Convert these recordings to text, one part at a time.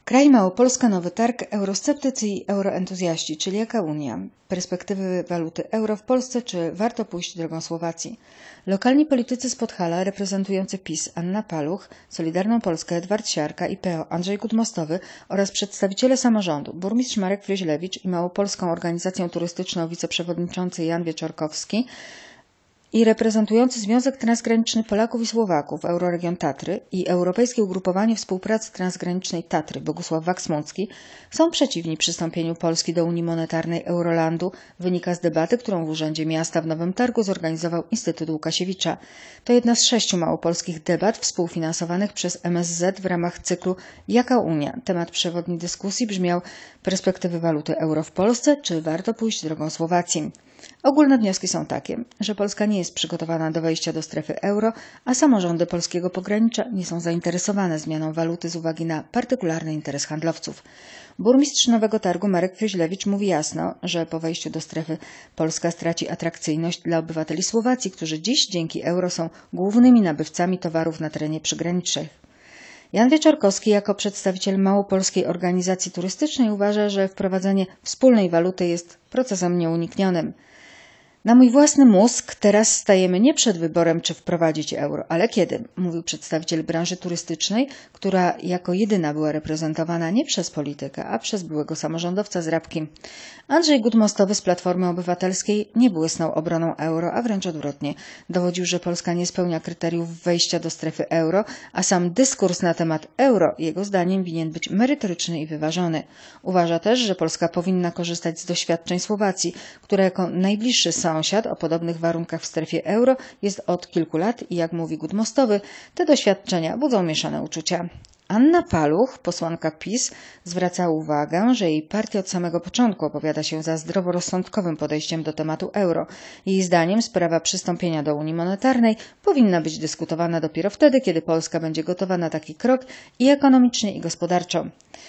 Kraj Małopolska, Nowy Targ, eurosceptycy i euroentuzjaści, czyli jaka Unia? Perspektywy waluty euro w Polsce, czy warto pójść drogą Słowacji? Lokalni politycy z Podhala, reprezentujący PiS Anna Paluch, Solidarną Polskę Edward Siarka i PO Andrzej Gutmostowy oraz przedstawiciele samorządu, burmistrz Marek Fryźlewicz i Małopolską Organizację Turystyczną wiceprzewodniczący Jan Wieczorkowski i reprezentujący Związek Transgraniczny Polaków i Słowaków, Euroregion Tatry i Europejskie Ugrupowanie Współpracy Transgranicznej Tatry Bogusław Waksmuncki są przeciwni przystąpieniu Polski do Unii Monetarnej Eurolandu, wynika z debaty, którą w Urzędzie Miasta w Nowym Targu zorganizował Instytut Łukasiewicza. To jedna z 6 małopolskich debat współfinansowanych przez MSZ w ramach cyklu Jaka Unia? Temat przewodni dyskusji brzmiał: perspektywy waluty euro w Polsce, czy warto pójść drogą Słowacji? Ogólne wnioski są takie, że Polska nie jest przygotowana do wejścia do strefy euro, a samorządy polskiego pogranicza nie są zainteresowane zmianą waluty z uwagi na partykularny interes handlowców. Burmistrz Nowego Targu Marek Fryźlewicz mówi jasno, że po wejściu do strefy Polska straci atrakcyjność dla obywateli Słowacji, którzy dziś dzięki euro są głównymi nabywcami towarów na terenie przygranicznych. Jan Wieczorkowski jako przedstawiciel Małopolskiej Organizacji Turystycznej uważa, że wprowadzenie wspólnej waluty jest procesem nieuniknionym. Na mój własny mózg teraz stajemy nie przed wyborem, czy wprowadzić euro, ale kiedy, mówił przedstawiciel branży turystycznej, która jako jedyna była reprezentowana nie przez polityka, a przez byłego samorządowca z Rabki. Andrzej Gutmostowy z Platformy Obywatelskiej nie błysnął obroną euro, a wręcz odwrotnie. Dowodził, że Polska nie spełnia kryteriów wejścia do strefy euro, a sam dyskurs na temat euro, jego zdaniem, winien być merytoryczny i wyważony. Uważa też, że Polska powinna korzystać z doświadczeń Słowacji, która jako najbliższy sąsiad o podobnych warunkach w strefie euro jest od kilku lat i, jak mówi Gutmostowy, te doświadczenia budzą mieszane uczucia. Anna Paluch, posłanka PiS, zwraca uwagę, że jej partia od samego początku opowiada się za zdroworozsądkowym podejściem do tematu euro. Jej zdaniem sprawa przystąpienia do Unii Monetarnej powinna być dyskutowana dopiero wtedy, kiedy Polska będzie gotowa na taki krok i ekonomicznie, i gospodarczo.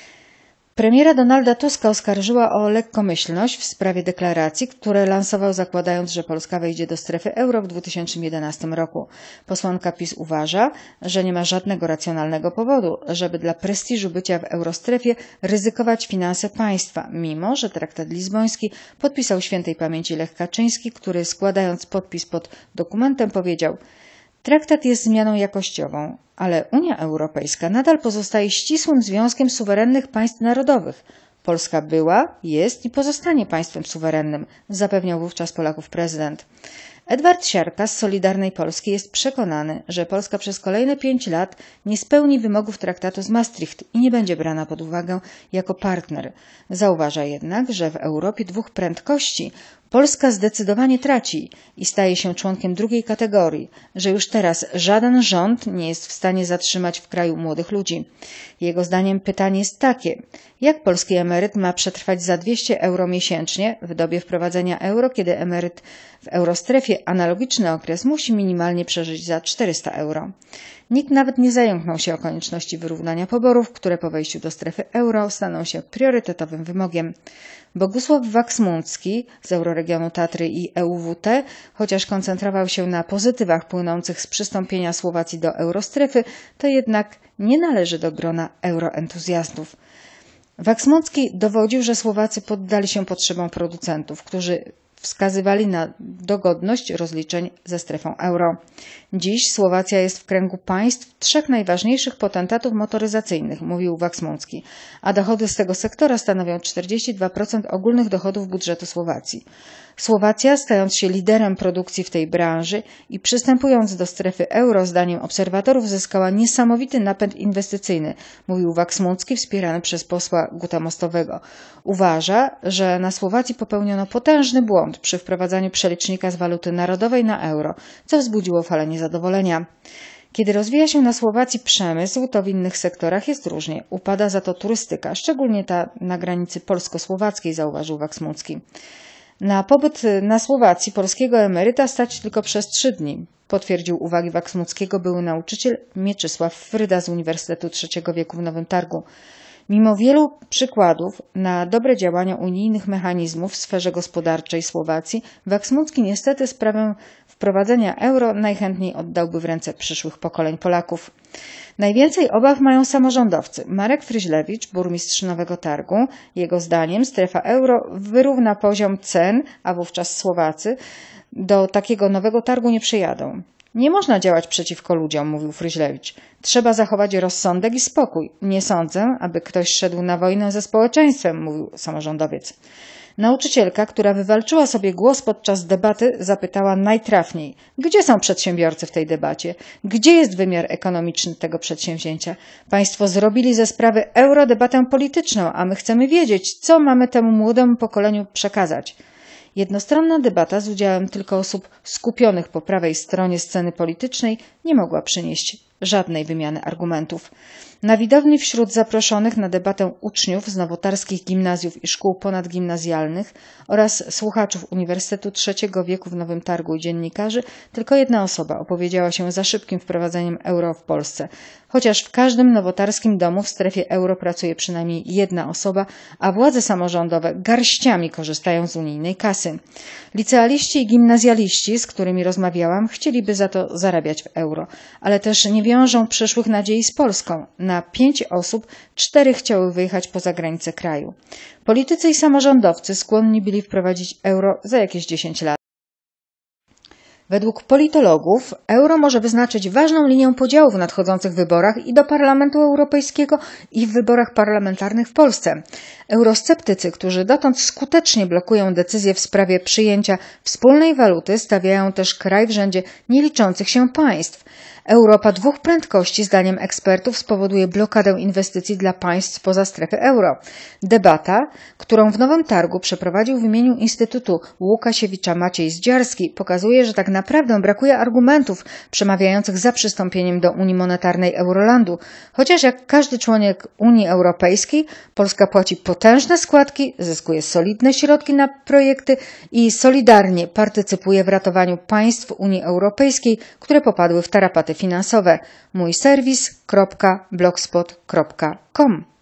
Premiera Donalda Tuska oskarżyła o lekkomyślność w sprawie deklaracji, które lansował, zakładając, że Polska wejdzie do strefy euro w 2011 roku. Posłanka PiS uważa, że nie ma żadnego racjonalnego powodu, żeby dla prestiżu bycia w eurostrefie ryzykować finanse państwa, mimo że traktat lizboński podpisał świętej pamięci Lech Kaczyński, który, składając podpis pod dokumentem, powiedział: traktat jest zmianą jakościową, ale Unia Europejska nadal pozostaje ścisłym związkiem suwerennych państw narodowych. Polska była, jest i pozostanie państwem suwerennym, zapewniał wówczas Polaków prezydent. Edward Siarka z Solidarnej Polski jest przekonany, że Polska przez kolejne 5 lat nie spełni wymogów traktatu z Maastricht i nie będzie brana pod uwagę jako partner. Zauważa jednak, że w Europie dwóch prędkości Polska zdecydowanie traci i staje się członkiem drugiej kategorii, że już teraz żaden rząd nie jest w stanie zatrzymać w kraju młodych ludzi. Jego zdaniem pytanie jest takie: jak polski emeryt ma przetrwać za 200 euro miesięcznie w dobie wprowadzenia euro, kiedy emeryt w eurostrefie analogiczny okres musi minimalnie przeżyć za 400 euro? Nikt nawet nie zająknął się o konieczności wyrównania poborów, które po wejściu do strefy euro staną się priorytetowym wymogiem. Bogusław Waksmuncki z Euroregionu Tatry i EUWT, chociaż koncentrował się na pozytywach płynących z przystąpienia Słowacji do eurostrefy, to jednak nie należy do grona euroentuzjastów. Waksmuncki dowodził, że Słowacy poddali się potrzebom producentów, którzy wskazywali na dogodność rozliczeń ze strefą euro. Dziś Słowacja jest w kręgu państw 3 najważniejszych potentatów motoryzacyjnych, mówił Waksmuncki, a dochody z tego sektora stanowią 42% ogólnych dochodów budżetu Słowacji. Słowacja, stając się liderem produkcji w tej branży i przystępując do strefy euro, zdaniem obserwatorów zyskała niesamowity napęd inwestycyjny, mówił Waksmuncki, wspierany przez posła Gutamostowego. Uważa, że na Słowacji popełniono potężny błąd przy wprowadzaniu przelicznika z waluty narodowej na euro, co wzbudziło falę niezadowolenia. Kiedy rozwija się na Słowacji przemysł, to w innych sektorach jest różnie. Upada za to turystyka, szczególnie ta na granicy polsko-słowackiej, zauważył Waksmuncki. Na pobyt na Słowacji polskiego emeryta stać tylko przez 3 dni, potwierdził uwagi Waksmunckiego były nauczyciel Mieczysław Fryda z Uniwersytetu III wieku w Nowym Targu. Mimo wielu przykładów na dobre działania unijnych mechanizmów w sferze gospodarczej Słowacji, Waksmuncki niestety sprawę wprowadzenia euro najchętniej oddałby w ręce przyszłych pokoleń Polaków. Najwięcej obaw mają samorządowcy. Marek Fryźlewicz, burmistrz Nowego Targu. Jego zdaniem strefa euro wyrówna poziom cen, a wówczas Słowacy do takiego Nowego Targu nie przyjadą. Nie można działać przeciwko ludziom, mówił Fryźlewicz. Trzeba zachować rozsądek i spokój. Nie sądzę, aby ktoś szedł na wojnę ze społeczeństwem, mówił samorządowiec. Nauczycielka, która wywalczyła sobie głos podczas debaty, zapytała najtrafniej: gdzie są przedsiębiorcy w tej debacie? Gdzie jest wymiar ekonomiczny tego przedsięwzięcia? Państwo zrobili ze sprawy euro debatę polityczną, a my chcemy wiedzieć, co mamy temu młodemu pokoleniu przekazać. Jednostronna debata z udziałem tylko osób skupionych po prawej stronie sceny politycznej nie mogła przynieść żadnej wymiany argumentów. Na widowni wśród zaproszonych na debatę uczniów z nowotarskich gimnazjów i szkół ponadgimnazjalnych oraz słuchaczów Uniwersytetu Trzeciego Wieku w Nowym Targu i dziennikarzy tylko jedna osoba opowiedziała się za szybkim wprowadzeniem euro w Polsce. Chociaż w każdym nowotarskim domu w strefie euro pracuje przynajmniej jedna osoba, a władze samorządowe garściami korzystają z unijnej kasy. Licealiści i gimnazjaliści, z którymi rozmawiałam, chcieliby za to zarabiać w euro, ale też nie wiążą przyszłych nadziei z Polską. Na 5 osób 4 chciały wyjechać poza granice kraju. Politycy i samorządowcy skłonni byli wprowadzić euro za jakieś 10 lat. Według politologów euro może wyznaczyć ważną linię podziału w nadchodzących wyborach i do Parlamentu Europejskiego i w wyborach parlamentarnych w Polsce. Eurosceptycy, którzy dotąd skutecznie blokują decyzje w sprawie przyjęcia wspólnej waluty, stawiają też kraj w rzędzie nieliczących się państw. Europa dwóch prędkości, zdaniem ekspertów, spowoduje blokadę inwestycji dla państw spoza strefy euro. Debata, którą w Nowym Targu przeprowadził w imieniu Instytutu Łukasiewicza Maciej Zdziarski, pokazuje, że tak naprawdę brakuje argumentów przemawiających za przystąpieniem do Unii Monetarnej Eurolandu. Chociaż jak każdy członek Unii Europejskiej, Polska płaci potężne składki, zyskuje solidne środki na projekty i solidarnie partycypuje w ratowaniu państw Unii Europejskiej, które popadły w tarapaty finansowe. mójserwis.blogspot.com